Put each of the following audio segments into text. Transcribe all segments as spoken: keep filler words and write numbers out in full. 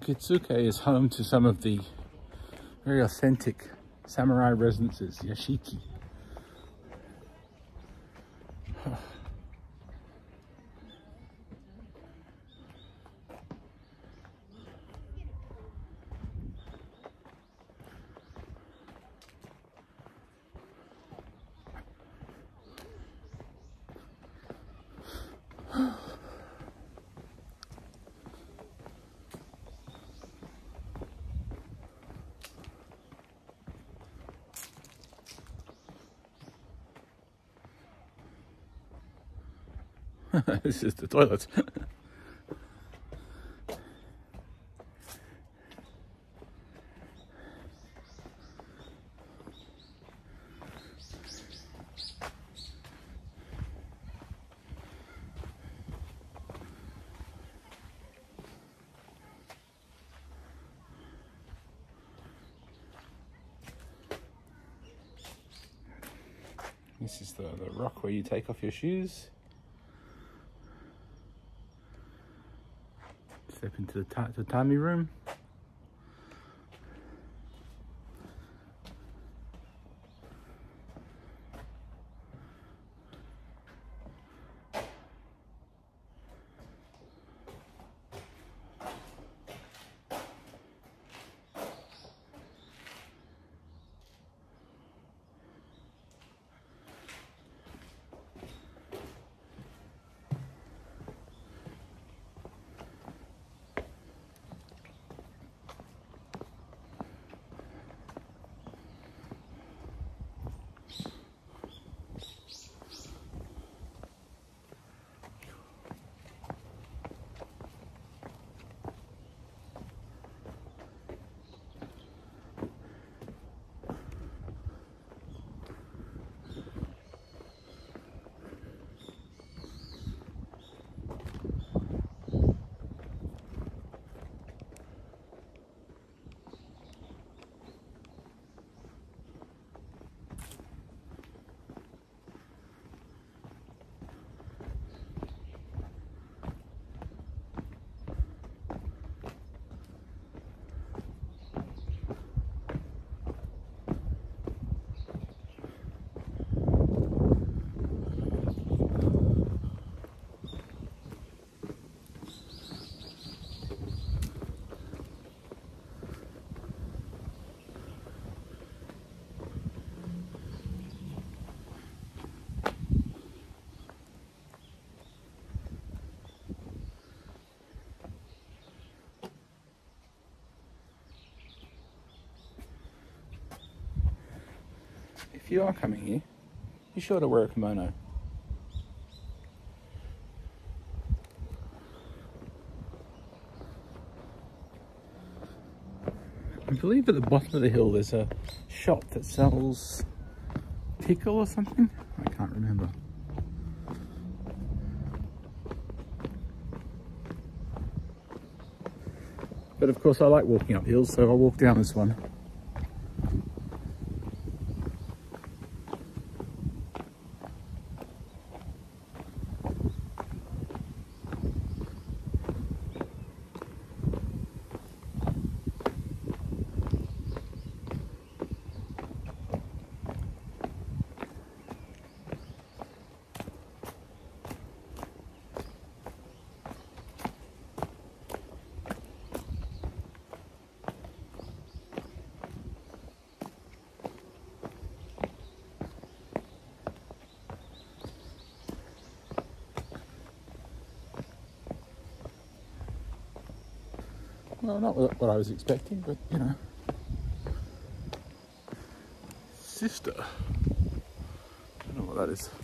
Akitsuke is home to some of the very authentic samurai residences, yashiki. This is the toilet. This is the, the rock where you take off your shoes. Step into the ta tatami room. If you are coming here, be sure to wear a kimono. I believe at the bottom of the hill there's a shop that sells pickle or something. I can't remember. But of course I like walking up hills, so I'll walk down this one. Well, not what I was expecting, but you know. Sister. I don't know what that is.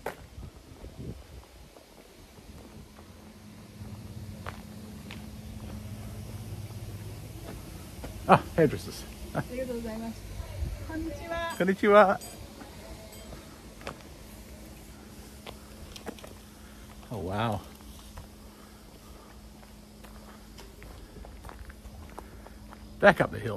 Ah, hairdressers. Konnichiwa. Konnichiwa. Oh, wow. Back up the hill.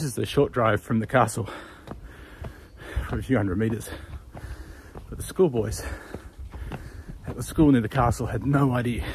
is the short drive from the castle, for a few hundred meters. But the schoolboys at the school near the castle had no idea.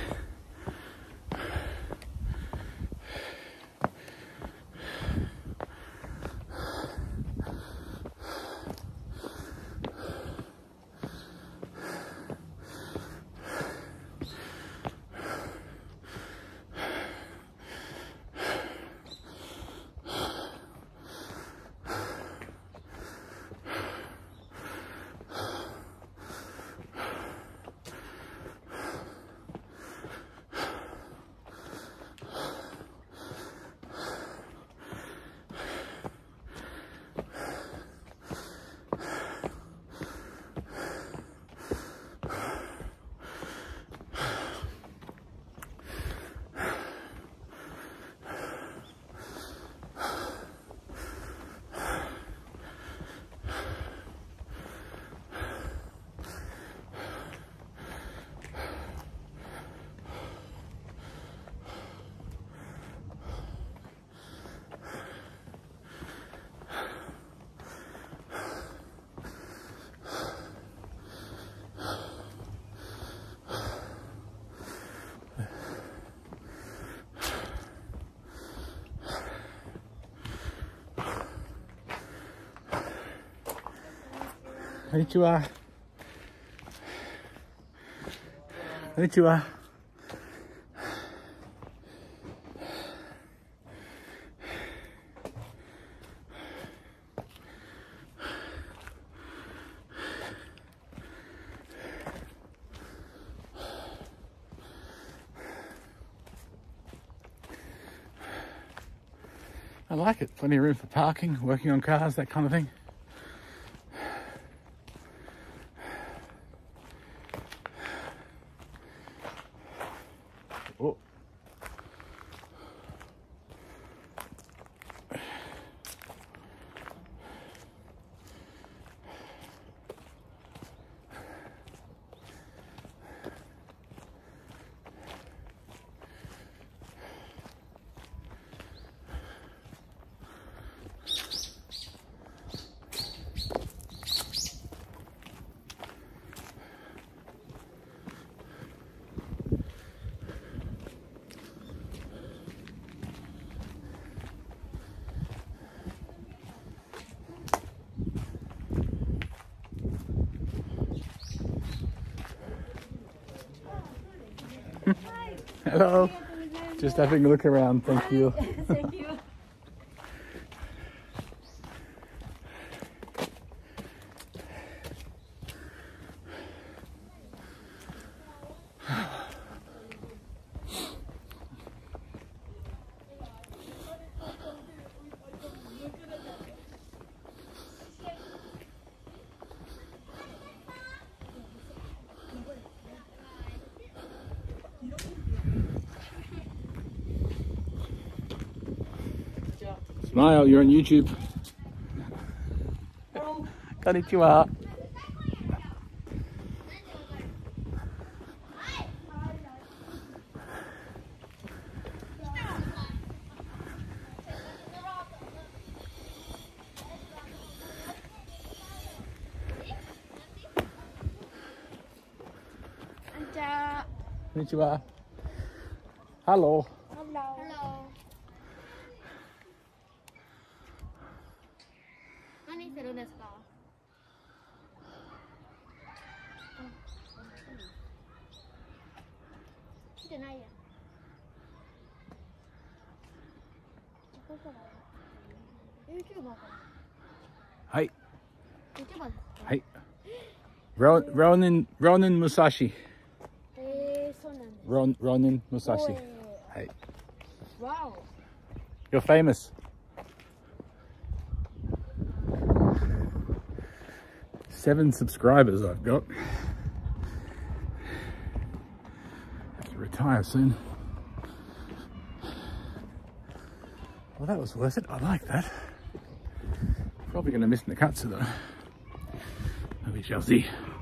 Konnichiwa. Konnichiwa. I like it. Plenty of room for parking, working on cars, that kind of thing. Oh. Hello. Just having a look around, thank you. Thank you. Smile, you're on YouTube. Hello. Konnichiwa. Konnichiwa. Hello. Hello. Hello. 何するんですか？来てないや。YouTuber かな。 はい。 YouTuber ですか？ はい。Ro- Ronin Ronin Musashi. えー、そうなんです。 Ron Ronin Musashi. おーはい。 わお。 You're famous. Seven subscribers I've got. Have to retire soon. Well, that was worth it. I like that. Probably going to miss Nakatsu though. We shall see.